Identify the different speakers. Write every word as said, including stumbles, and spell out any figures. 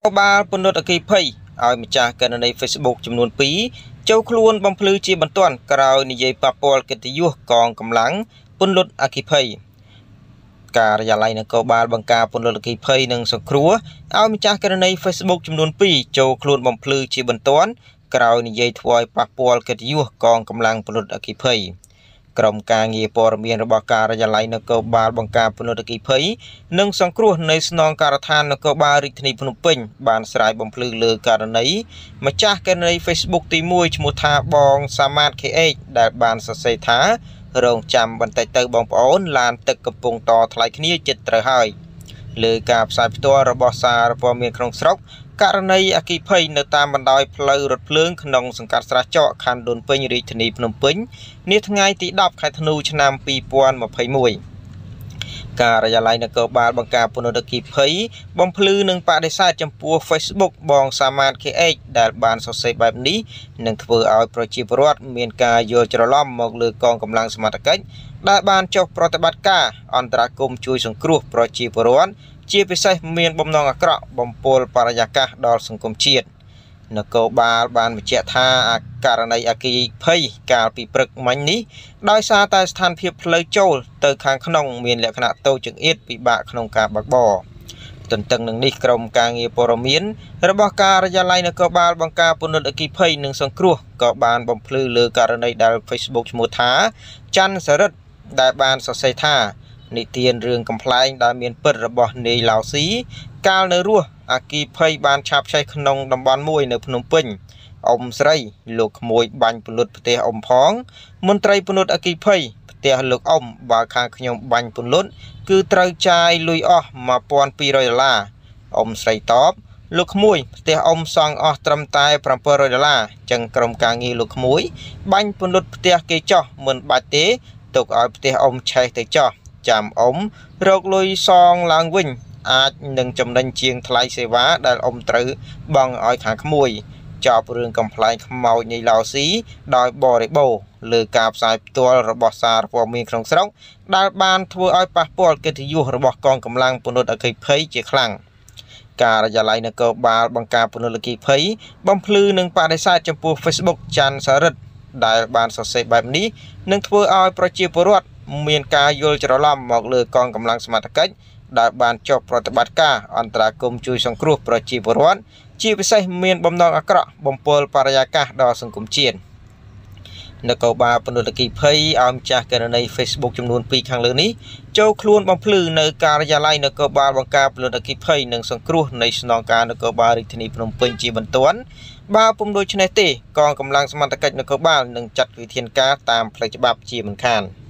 Speaker 1: ba pun đột kỳ pay ai mà cha cái này Facebook chấm nôn pí châu khuôn bom phư chi bẩn toàn cào như vậy papol cái tiêu còn cầm lắng pun đột kỳ pay cả nhà lại là câu ba bằng cả pun đột kỳ pay nâng sọc khúa ai mà cha cái này Facebook chấm nôn pí châu khuôn bom phư chi bẩn toàn cào như vậy thôi papol cái tiêu còn cầm lắng pun đột kỳ payกรมการเงียบปรมีนระบการยาไลนกบาลบังการปนตกิเพยนึ่งสังครัวในสนองการทานนกบาริทนีพนุปิงบานสายบำพลือเลือการในมาจากกันใน Facebook ตีมวยชมุทาบองสามารถเคเอกได้บานสเสถาโรงจำบันไตเตอร์บองปอนลานตึกกระปงต่อทลายขณีจิตระหายเลือกาบสายตัวระบสารปมีนครองสรกการในอากิเพยในตามบันไดเพลรถเพลิงขนงสังกัดสระเจาะคันโดนเปิงริทนีพนมปิงนี่ทั้งไงตีดับไข่ธนูชนามปีปวนมาเพยมวยการยาไลนกบาลบังการปนตกิเพยบอมพลือหนึ่งปะได้ใช้จำปัว Facebook บองสามารถเคเอกได้บานสดใสแบบนี้หนึ่งធ្វើឲ្យប្រជាពលរដ្ឋមានការយល់ច្រឡំមកលើកងកម្លាំងសមត្ថកិច្ចដែលបានចុះប្រតិបត្តិការអន្តរាគមន៍ជួយសង្គ្រោះប្រជាពលរដ្ឋជាពិសេសមានបំណងអាក្រក់បំពុលបរិយាកាសដល់សង្គមជាតិនគរបាលបានបញ្ជាក់ថាករណីអគិភ័យកាលពីព្រឹកមិញនេះដោយសារតែស្ថានភាពផ្លូវចូលទៅខាងក្នុងមានលក្ខណៈតូចចង្អៀតពិបាកក្នុងការបើកបរទន្ទឹងនឹងនេះក្រុមការងារព័ត៌មានរបស់ការិយាល័យនគរបាលបង្ការពន្ធអគិភ័យនិងសង្គ្រោះក៏បានបំភ្លឺលើករណីដែល Facebook ឈ្មោះថាច័ន្ទសរិទ្ធដែលបានសរសេរថានិទានរឿងកំ pl ែងដែលមានពិតរបស់នាយឡៅស៊ីកាលនៅរស់អគិភ័យបានឆាបឆេះក្នុងតំបន់មួយនៅភ្នំពេញអ៊ំស្រីលោកក្មួយបាញ់ពលុតផ្ទះអ៊ំផងមន្ត្រីពលុតអគិភ័យផ្ទះលោកអ៊ំបើខាងខ្ញុំបាញ់ពលុតគឺត្រូវចាយលុយអស់ một nghìn hai trămដុល្លារអ៊ំស្រីតបលោកក្មួយផ្ទះអ៊ំសងអស់ត្រឹមតែ bảy trămដុល្លារចឹងក្រុមការងារលោកក្មួយបាញ់ពលុតផ្ទះគេចោះមិនបាច់ទេទុកឲ្យផ្ទះអ៊ំឆេះទៅចោះចាំអ៊ំរកលុយសងឡើងវិញអាចនឹងចំណេញជាងថ្លៃសេវាដែលអ៊ំត្រូវបង់ឲ្យខាងក្មួយចប់រឿងកំ pl ែងខ្មោចនៃឡៅស៊ីដោយបរិបូរលើការផ្សាយផ្ទាល់របស់សារព័ត៌មានក្នុងស្រុកដែលបានធ្វើឲ្យប៉ះពាល់កិត្តិយសរបស់កងកម្លាំងពន្ធអគិភ័យជាខ្លាំងការិយាល័យនគរបាលបង្ការពន្ធអគិភ័យបំភ្លឺនឹងបដិសេធចំពោះ Facebook ច័ន្ទសរិទ្ធដែលបានសរសេរបែបនេះនឹងធ្វើឲ្យប្រជាពលរដ្ឋមានការយល់ច្រឡំមកលើកងកម្លាំងសមត្ថកិច្ចដែលបានចុះប្រតិបត្តិការអន្តរាគមន៍ជួយសង្គ្រោះប្រជាពលរដ្ឋជាពិសេសមានបំណងអាក្រក់បំពុលបរិយាកាសដល់សង្គមជាតិនគរបាលពន្ធអគិភ័យឲ្យម្ចាស់ករណី Facebook ចំនួន ពីរខាងលើនេះចូលខ្លួនបំភ្លឺនៅការិយាល័យនគរបាលបង្ការពន្ធអគិភ័យនិងសង្គ្រោះនៃស្នងការនគរបាលរាជធានីភ្នំពេញជាបន្ទាន់បើពុំដូច្នេះទេកងកម្លាំងសមត្ថកិច្ចនគរបាលនឹងចាត់វិធានការតាមផ្លូវច្បាប់ជាមិនខាន